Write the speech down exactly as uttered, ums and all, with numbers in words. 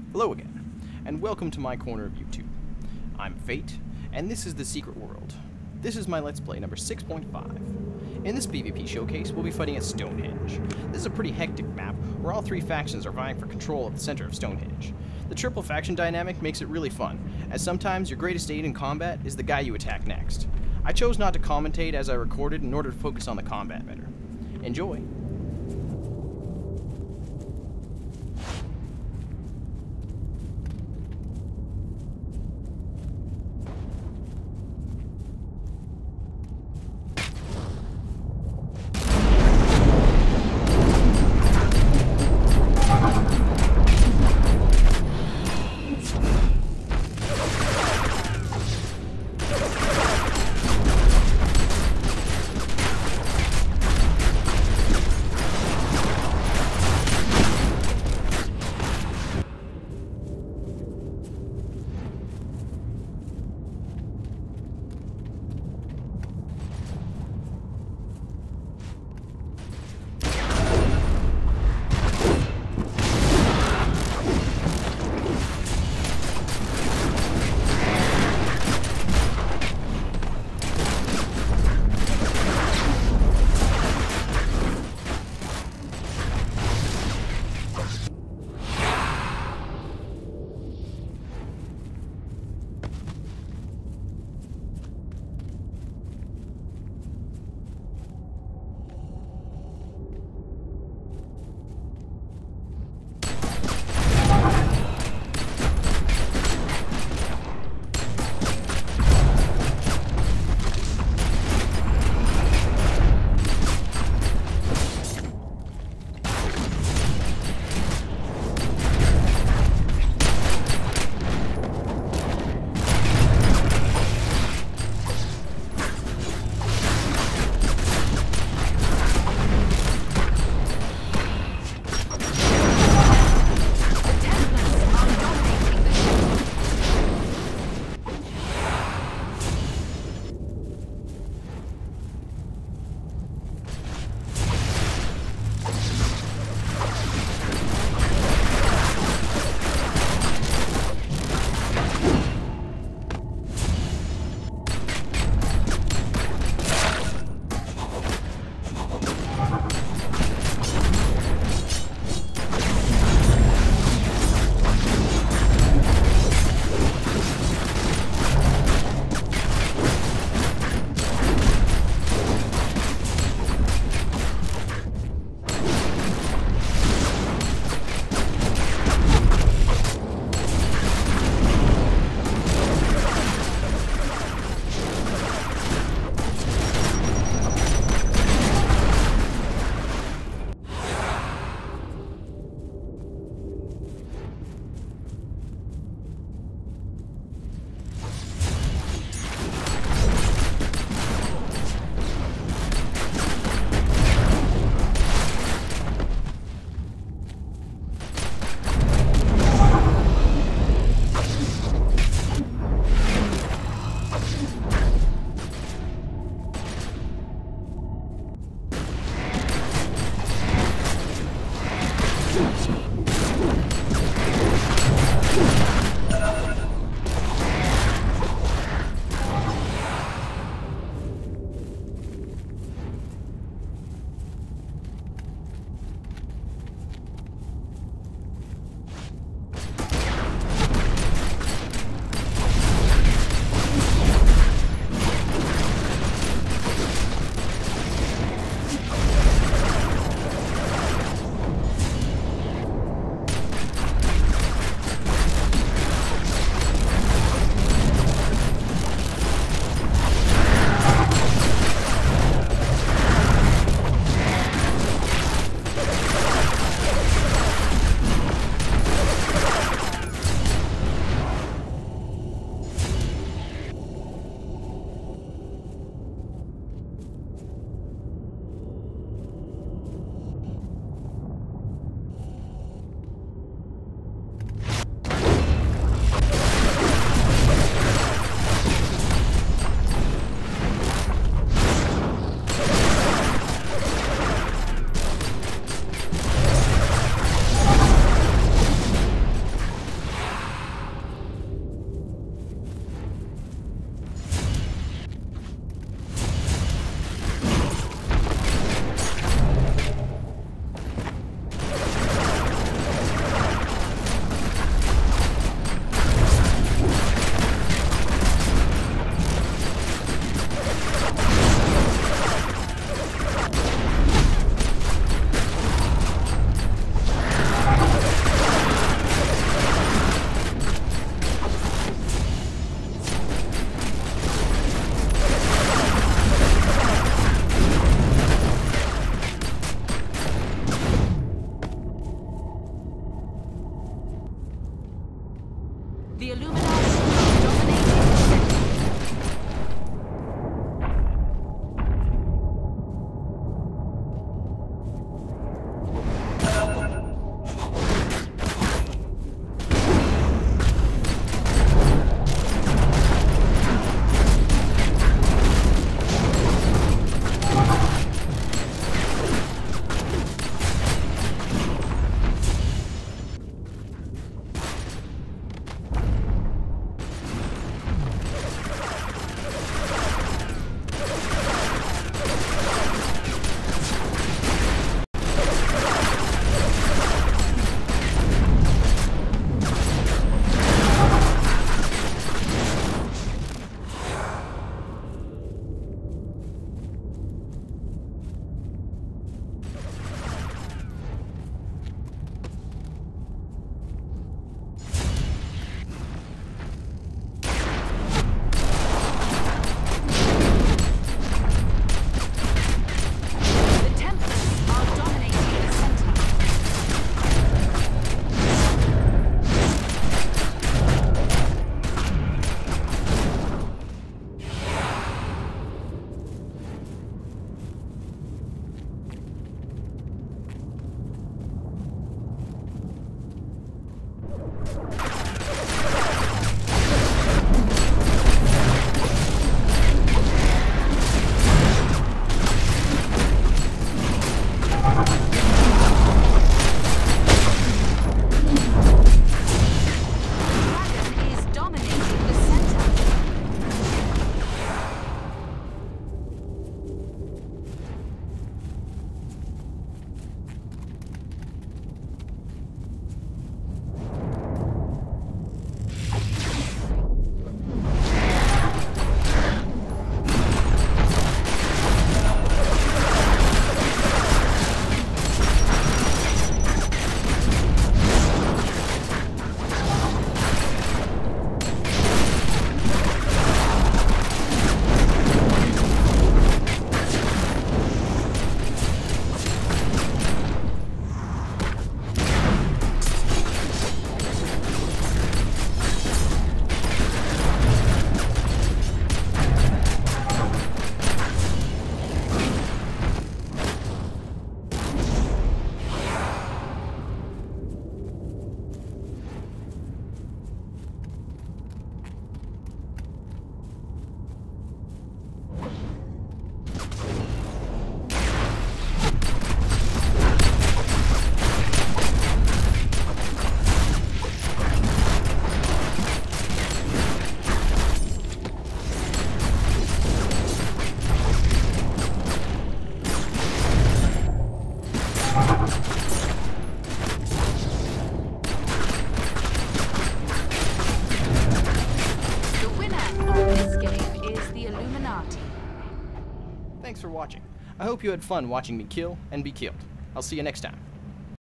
Hello again, and welcome to my corner of YouTube. I'm Fate, and this is The Secret World. This is my Let's Play number six point five. In this PvP showcase, we'll be fighting at Stonehenge. This is a pretty hectic map, where all three factions are vying for control of the center of Stonehenge. The triple faction dynamic makes it really fun, as sometimes your greatest aid in combat is the guy you attack next. I chose not to commentate as I recorded in order to focus on the combat better. Enjoy! The Illuminati are dominating the center. Thanks for watching. I hope you had fun watching me kill and be killed. I'll see you next time.